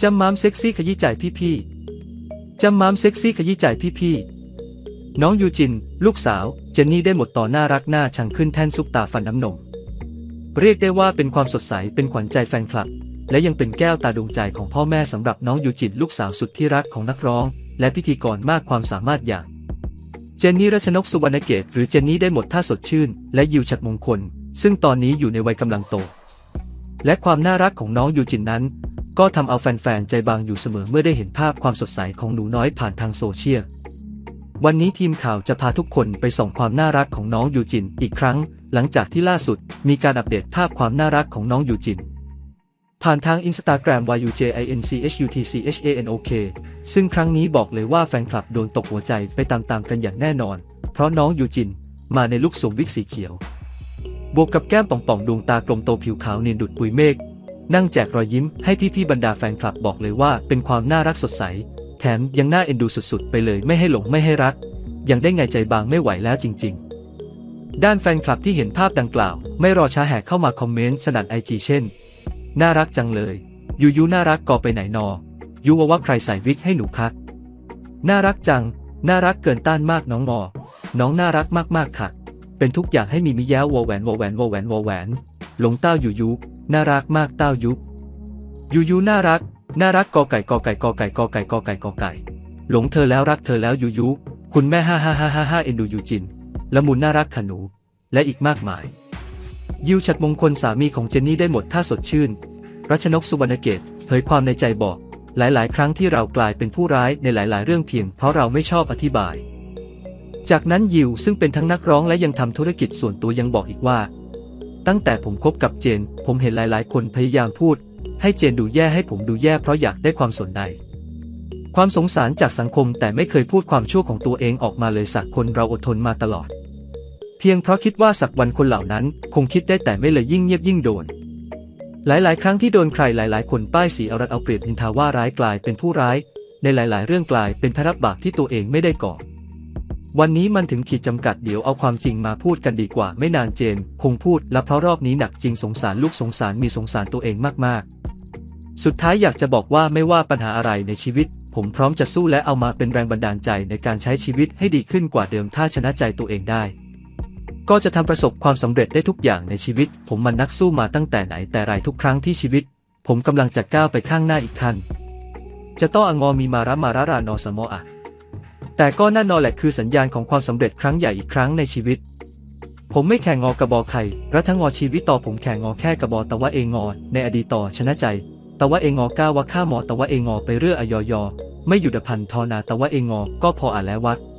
จำม้ามเซ็กซี่ขยี้ใจพี่ๆจำม้ามเซ็กซี่ขยี้ใจพี่ๆน้องยูจินลูกสาวเจนนี่ได้หมดต่อน่ารักน่าชังขึ้นแท่นซุปตาฟันน้ำนมเรียกได้ว่าเป็นความสดใสเป็นขวัญใจแฟนคลับและยังเป็นแก้วตาดวงใจของพ่อแม่สำหรับน้องยูจินลูกสาวสุดที่รักของนักร้องและพิธีกรมากความสามารถอย่างเจนนี่รัชนกสุวรรณเกตหรือเจนนี่ได้หมดท่าสดชื่นและยิวฉัตรมงคลซึ่งตอนนี้อยู่ในวัยกำลังโตและความน่ารักของน้องยูจินนั้นก็ทำเอาแฟนๆใจบางอยู่เสมอเมื่อได้เห็นภาพความสดใสของหนูน้อยผ่านทางโซเชียลวันนี้ทีมข่าวจะพาทุกคนไปส่องความน่ารักของน้องยูจินอีกครั้งหลังจากที่ล่าสุดมีการอัปเดตภาพความน่ารักของน้องยูจินผ่านทาง Instagram YUJINCHUTCHANOK ซึ่งครั้งนี้บอกเลยว่าแฟนคลับโดนตกหัวใจไปตามๆกันอย่างแน่นอนเพราะน้องยูจินมาในลุคสวมวิกสีเขียวบวกกับแก้มป่องๆดวงตากลมโตผิวขาวเนียนดุจปุยเมฆนั่งแจกรอยยิ้มให้พี่ๆบรรดาแฟนคลับบอกเลยว่าเป็นความน่ารักสดใสแถมยังน่าเอ็นดูสุดๆไปเลยไม่ให้หลงไม่ให้รักยังได้ไงใจบางไม่ไหวแล้วจริงๆด้านแฟนคลับที่เห็นภาพดังกล่าวไม่รอช้าแห่เข้ามาคอมเมนต์สนั่นIGเช่นน่ารักจังเลยยูน่ารักก่อไปไหนนอยูว่าใครใส่วิกให้หนูคะน่ารักจังน่ารักเกินต้านมากน้องน้องน่ารักมากๆค่ะเป็นทุกอย่างให้มีมิแย้ววอแหวนหลงเต้ายูน่ารักมากเต้ายูน่ารักกอไก่หลงเธอแล้วรักเธอแล้วยูคุณแม่ฮ่าเอ็นดูยูจินละมุนน่ารักขนูและอีกมากมายยิวฉัตรมงคลสามีของเจนนี่ได้หมดท่าสดชื่นรัชนกสุวรรณเกตเผยความในใจบอกหลายๆครั้งที่เรากลายเป็นผู้ร้ายในหลายๆเรื่องเพียงเพราะเราไม่ชอบอธิบายจากนั้นยิวซึ่งเป็นทั้งนักร้องและยังทำธุรกิจส่วนตัวยังบอกอีกว่าตั้งแต่ผมคบกับเจนผมเห็นหลายๆคนพยายามพูดให้เจนดูแย่ให้ผมดูแย่เพราะอยากได้ความสนใจความสงสารจากสังคมแต่ไม่เคยพูดความชั่วของตัวเองออกมาเลยสักคนเราอดทนมาตลอดเพียงเพราะคิดว่าสักวันคนเหล่านั้นคงคิดได้แต่ไม่เลยยิ่งเงียบยิ่งโดนหลายๆครั้งที่โดนใครหลายๆคนป้ายสีเอารัดเอาเปรียบนินทาว่าร้ายกลายเป็นผู้ร้ายในหลายๆเรื่องกลายเป็นภาระบาปที่ตัวเองไม่ได้ก่อวันนี้มันถึงขีดจำกัดเดี๋ยวเอาความจริงมาพูดกันดีกว่าไม่นานเจนคงพูดและเพราะรอบนี้หนักจริงสงสารลูกสงสารมีสงสารตัวเองมากๆสุดท้ายอยากจะบอกว่าไม่ว่าปัญหาอะไรในชีวิตผมพร้อมจะสู้และเอามาเป็นแรงบันดาลใจในการใช้ชีวิตให้ดีขึ้นกว่าเดิมถ้าชนะใจตัวเองได้ก็จะทำประสบความสำเร็จได้ทุกอย่างในชีวิตผมมันนักสู้มาตั้งแต่ไหนแต่ไรทุกครั้งที่ชีวิตผมกำลังจะก้าวไปข้างหน้าอีกขั้นจะต้ององอมีมารานอสมออะแต่ก็นั่นนอแหละคือสัญญาณของความสำเร็จครั้งใหญ่อีกครั้งในชีวิตผมไม่แข่งงอกระบอใครรัฐงอชีวิตต่อผมแข่งงอแค่กระบอตะวะเองอในอดีตต่อชนะใจตะวะเองอก้าวะข้ามอตะวะเองอไปเรื่ออยไม่หยุดพันทอนาตะวะเองอก็พออ่านแล้ววะ